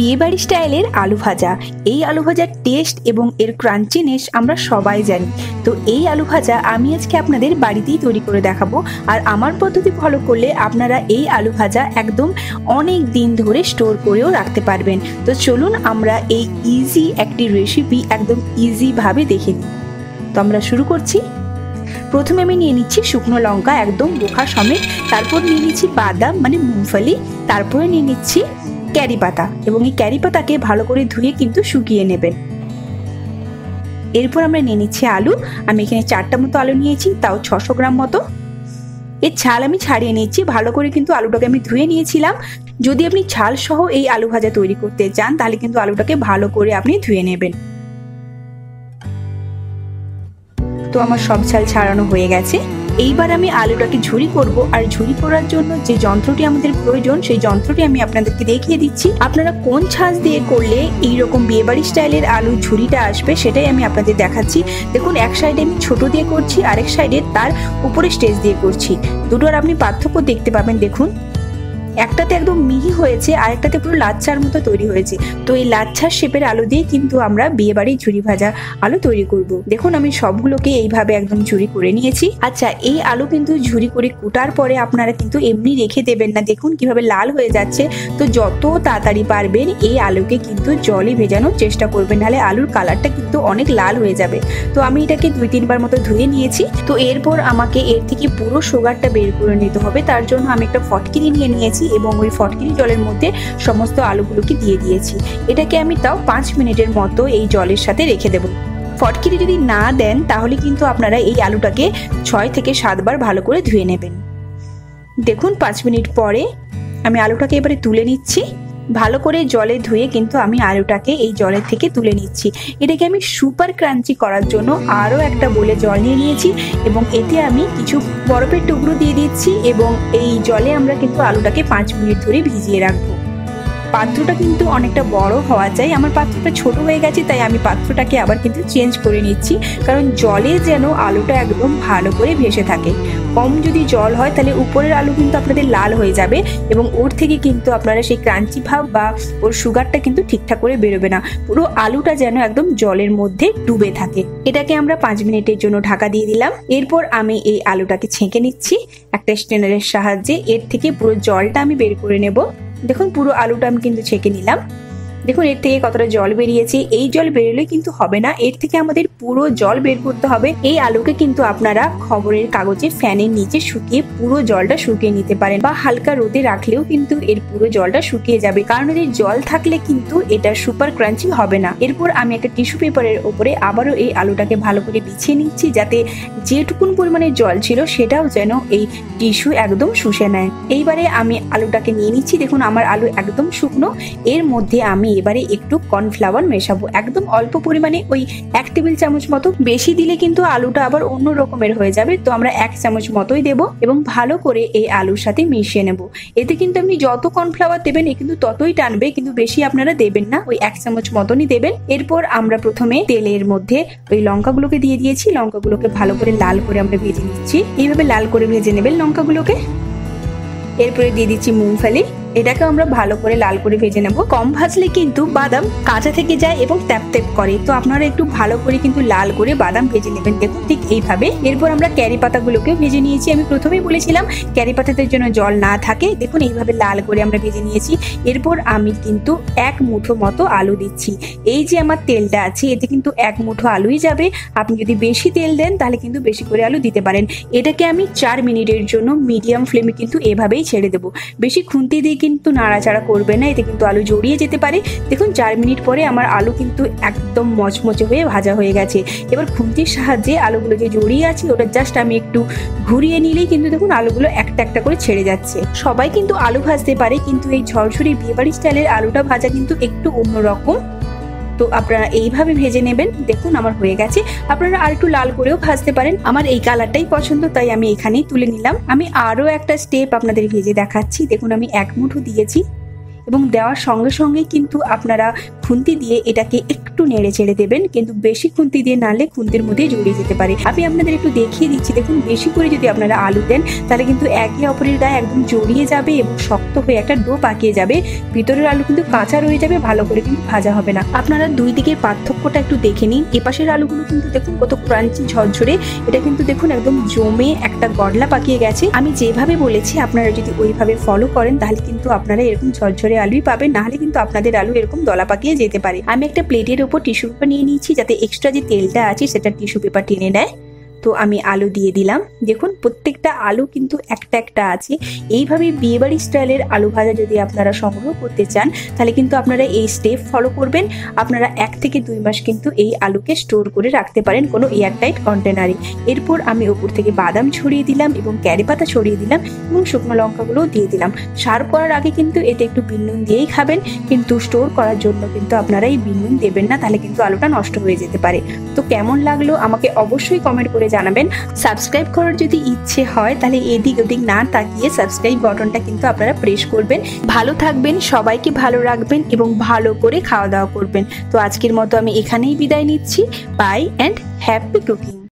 বিয়েবাড়ি স্টাইলের আলু ভাজা। এই আলু ভাজার টেস্ট এবং এর ক্রাঞ্চিনেস আমরা সবাই জানি। তো এই আলু ভাজা আমি আজকে আপনাদের বাড়িতেই তৈরি করে দেখাবো। আর আমার পদ্ধতি ফলো করলে আপনারা এই আলু ভাজা একদম অনেক দিন ধরে স্টোর করেও রাখতে পারবেন। তো চলুন আমরা এই ইজি একটি রেসিপি একদম ইজিভাবে দেখে নিই। তো আমরা শুরু করছি। প্রথমে আমি নিয়ে নিচ্ছি শুকনো লঙ্কা একদম বোখা সমেত, তারপর নিয়ে নিচ্ছি বাদাম মানে মুংফলি, তারপরে নিয়ে নিচ্ছি ক্যারি পাতা এবং এই ক্যারি পাতাকে ভালো করে ধুয়ে কিন্তু শুকিয়ে নেবেন। এরপর আমরা নিয়ে নিচ্ছি আলু। আমি এখানে 4টা মতো আলু নিয়েছি, তাও 600 গ্রাম মতো। এর ছাল আমি ছাড়িয়ে নিচ্ছি, ভালো করে কিন্তু আলুটাকে আমি ধুয়ে নিয়েছিলাম। যদি আপনি ছাল সহ এই আলু ভাজা তৈরি করতে চান তাহলে কিন্তু আলুটাকে ভালো করে আপনি ধুয়ে নেবেন। তো আমার সব ছাল ছাড়ানো হয়ে গেছে। এইবার আমি আলুটাকে ঝুরি করব, আর ঝুরি করার জন্য যে যন্ত্রটি আমাদের প্রয়োজন সেই যন্ত্রটি আমি আপনাদেরকে দেখিয়ে দিচ্ছি। আপনারা কোন ছাঁচ দিয়ে করলে এইরকম বিয়েবাড়ি স্টাইলের আলু ঝুরিটা আসবে সেটাই আমি আপনাদের দেখাচ্ছি। দেখুন, এক সাইডে আমি ছোট দিয়ে করছি, আরেক সাইডে তার উপরে স্টেজ দিয়ে করছি। দুটোর আপনি পার্থক্য দেখতে পাবেন। দেখুন, একটাতে একদম মিহি হয়েছে, আরেকটাতে পুরো লাচ্ছার মতো তৈরি হয়েছে। তো এই লাচ্ছার শেপের আলু দিয়ে কিন্তু আমরা বিয়ে বাড়ির ঝুরি ভাজা আলু তৈরি করব। দেখুন, আমি সবগুলোকে এইভাবে একদম ঝুরি করে নিয়েছি। আচ্ছা, এই আলু কিন্তু ঝুরি করে কুটার পরে আপনারা কিন্তু এমনি রেখে দেবেন না। দেখুন কিভাবে লাল হয়ে যাচ্ছে। তো যত তাড়াতাড়ি পারবেন এই আলুকে কিন্তু জলে ভেজানোর চেষ্টা করবেন, নাহলে আলুর কালারটা কিন্তু অনেক লাল হয়ে যাবে। তো আমি এটাকে 2-3 বার মতো ধুয়ে নিয়েছি। তো এরপর আমাকে এর থেকে পুরো সুগারটা বের করে নিতে হবে। তার জন্য আমি একটা ফটকিরি নিয়ে নিয়েছি এবং ওই ফটকিরি জলের মধ্যে সমস্ত আলুগুলোকে দিয়ে দিয়েছি। এটাকে আমি তাও 5 মিনিটের মতো এই জলের সাথে রেখে দেবো। ফটকিরি যদি না দেন তাহলে কিন্তু আপনারা এই আলুটাকে 6 থেকে 7 বার ভালো করে ধুয়ে নেবেন। দেখুন, 5 মিনিট পরে আমি আলুটাকে এবারে তুলে নিচ্ছি। ভালো করে জলে ধুয়ে কিন্তু আমি আলুটাকে এই জলের থেকে তুলে নিচ্ছি। এটাকে আমি সুপার ক্রাঞ্চি করার জন্য আরও একটা বলে জল নিয়ে নিয়েছি এবং এতে আমি কিছু বরফের টুকরো দিয়ে দিচ্ছি এবং এই জলে আমরা কিন্তু আলুটাকে 5 মিনিট ধরে ভিজিয়ে রাখবো। পাত্রটা কিন্তু অনেকটা বড় হওয়া চাই। আমার পাত্রটা ছোট হয়ে গেছে, তাই আমি পাত্রটাকে আবার কিন্তু চেঞ্জ করে নিচ্ছি, কারণ জলে যেন আলুটা একদম ভালো করে ভেসে থাকে। কম যদি জল হয় তাহলে উপরের আলু কিন্তু আপনাদের লাল হয়ে যাবে এবং ওর থেকে কিন্তু আপনারা সেই ক্রাঞ্চি ভাব বা ওর সুগারটা কিন্তু ঠিকঠাক করে বেরোবে না। পুরো আলুটা যেন একদম জলের মধ্যে ডুবে থাকে। এটাকে আমরা 5 মিনিটের জন্য ঢাকা দিয়ে দিলাম। এরপর আমি এই আলুটাকে ছেঁকে নিচ্ছি একটা স্ট্রেনারের সাহায্যে। এর থেকে পুরো জলটা আমি বের করে নেব। দেখুন, পুরো আলুটা আমি কিন্তু ছেঁকে নিলাম। দেখুন এর থেকে কতটা জল বেরিয়েছে। এই জল বেরোলে কিন্তু হবে না, এর থেকে আমাদের পুরো জল বের করতে হবে। এই আলুকে কিন্তু আপনারা খবরের কাগজে ফ্যানের নিচে শুকিয়ে পুরো জলটা শুকিয়ে নিতে পারেন, বা হালকা রোদে রাখলেও কিন্তু এর পুরো জলটা শুকিয়ে যাবে, কারণ এর জল থাকলে কিন্তু এটা সুপার ক্রাঞ্চি হবে না। এরপর আমি একটা টিস্যু পেপারের উপরে আবারও এই আলুটাকে ভালো করে বিছিয়ে নিচ্ছি, যাতে যেটুকুন পরিমাণে জল ছিল সেটাও যেন এই টিস্যু একদম শুষে নেয়। এইবারে আমি আলুটাকে নিয়ে নিচ্ছি। দেখুন আমার আলু একদম শুকনো। এর মধ্যে আমি এবারে একটু কর্নফ্লাওয়ার মেশাবো, একদম অল্প পরিমাণে, ওই 1 টেবিল চামচ মতো। বেশি দিলে কিন্তু আলুটা আবার অন্য রকমের হয়ে যাবে, তো আমরা 1 চামচ মতোই দেবো এবং ভালো করে এই আলুর সাথে মিশিয়ে নেব। এতে কিন্তু আপনি যত কর্নফ্লাওয়ার দেবেন এ কিন্তু ততই টানবে, কিন্তু বেশি আপনারা দেবেন না, ওই 1 চামচ মতনই দেবেন। এরপর আমরা প্রথমে তেলের মধ্যে ওই লঙ্কাগুলোকে দিয়ে দিয়েছি। লঙ্কাগুলোকে ভালো করে লাল করে আমরা ভেজে নিচ্ছি। এইভাবে লাল করে ভেজে নেবেন লঙ্কাগুলোকে। এরপরে দিয়ে দিচ্ছি মুংফলি। এটাকে আমরা ভালো করে লাল করে ভেজে নেব। কম ভাজলে কিন্তু বাদাম কাঁচা থেকে যায় এবং ট্যাপ ট্যাপ করে, তো আপনারা একটু ভালো করে কিন্তু লাল করে বাদাম ভেজে নেবেন। দেখুন ঠিক এইভাবে। এরপর আমরা ক্যারি পাতাগুলোকেও ভেজে নিয়েছি। আমি প্রথমেই বলেছিলাম ক্যারি পাতাদের জন্য জল না থাকে। দেখুন এইভাবে লাল করে আমরা ভেজে নিয়েছি। এরপর আমি কিন্তু 1 মুঠো মতো আলু দিচ্ছি। এই যে আমার তেলটা আছে এতে কিন্তু 1 মুঠো আলুই যাবে। আপনি যদি বেশি তেল দেন তাহলে কিন্তু বেশি করে আলু দিতে পারেন। এটাকে আমি 4 মিনিটের জন্য মিডিয়াম ফ্লেমে কিন্তু এভাবেই ছেড়ে দেবো। বেশি খুন্তি দিয়ে কিন্তু নাড়াচাড়া করবে না, এতে কিন্তু আলু জড়িয়ে যেতে পারে। দেখুন 4 মিনিট পরে আমার আলু কিন্তু একদম মচমচে হয়ে ভাজা হয়ে গেছে। এবার খুন্তির সাহায্যে আলুগুলো যে জড়িয়ে আছে ওটা জাস্ট আমি একটু ঘুরিয়ে নিলেই কিন্তু দেখুন আলুগুলো একটা একটা করে ছেড়ে যাচ্ছে। সবাই কিন্তু আলু ভাজতে পারে, কিন্তু এই ঝরঝরি বিয়েবাড়ি স্টাইলের আলুটা ভাজা কিন্তু একটু অন্যরকম। তো আপনারা এইভাবে ভেজে নেবেন। দেখুন আমার হয়ে গেছে। আপনারা আর একটু লাল করেও ভাজতে পারেন, আমার এই কালারটাই পছন্দ তাই আমি এখানেই তুলে নিলাম। আমি আরো একটা স্টেপ আপনাদের ভেজে দেখাচ্ছি। দেখুন আমি 1 মুঠো দিয়েছি এবং দেওয়ার সঙ্গে সঙ্গে কিন্তু আপনারা খুন্তি দিয়ে এটাকে একটু নেড়ে চেড়ে দেবেন, কিন্তু বেশি খুন্তি দিয়ে নাড়লে খুন্তির মধ্যে জড়িয়ে যেতে পারে। আমি আপনাদের একটু দেখিয়ে দিচ্ছি, দেখুন বেশি করে যদি আপনারা আলু দেন তাহলে কিন্তু একে অপরের গায়ে একদম জড়িয়ে যাবে এবং শক্ত হয়ে একটা ডো পাকিয়ে যাবে, ভিতরের আলু কিন্তু কাঁচা রয়ে যাবে, ভালো করে কিন্তু ভাজা হবে না। আপনারা দুই দিকের পার্থক্যটা একটু দেখে নিন। এপাশের আলুগুলো কিন্তু দেখুন কত ক্রাঞ্চি ঝরঝরে, এটা কিন্তু দেখুন একদম জমে একটা গড়লা পাকিয়ে গেছে। আমি যেভাবে বলেছি আপনারা যদি ওইভাবে ফলো করেন তাহলে কিন্তু আপনারা এরকম ঝরঝরে আলুই পাবেন, নাহলে কিন্তু আপনাদের আলু এরকম দলা পাকিয়ে যেতে পারে। আমি একটা প্লেটের উপর টিস্যু পেপার নিয়ে নিয়েছি যাতে এক্সট্রা যে তেলটা আছে সেটা টিস্যু পেপার টেনে নেয়। তো আমি আলু দিয়ে দিলাম, দেখুন প্রত্যেকটা আলু কিন্তু একটা একটা আছে। এইভাবে বিয়েবাড়ি স্টাইলের আলু ভাজা যদি আপনারা সংগ্রহ করতে চান তাহলে কিন্তু আপনারা এই স্টেপ ফলো করবেন। আপনারা 1 থেকে 2 মাস কিন্তু এই আলুকে স্টোর করে রাখতে পারেন কোনো এয়ারটাইট কন্টেনারে। এরপর আমি ওপর থেকে বাদাম ছড়িয়ে দিলাম এবং ক্যারি পাতা ছড়িয়ে দিলাম এবং শুকনো লঙ্কাগুলোও দিয়ে দিলাম। সার্ভ করার আগে কিন্তু এতে একটু বিন নুন দিয়েই খাবেন, কিন্তু স্টোর করার জন্য কিন্তু আপনারা এই বিন নুন দেবেন না, তাহলে কিন্তু আলুটা নষ্ট হয়ে যেতে পারে। তো কেমন লাগলো আমাকে অবশ্যই কমেন্ট করে জানাবেন। সাবস্ক্রাইব করার যদি ইচ্ছে হয় তাহলে এদিক ওদিক না তাকিয়ে সাবস্ক্রাইব বাটনটা কিন্তু আপনারা প্রেস করবেন। ভালো থাকবেন, সবাইকে ভালো রাখবেন এবং ভালো করে খাওয়া দাওয়া করবেন। তো আজকের মতো আমি এখানেই বিদায় নিচ্ছি। Bye and happy cooking.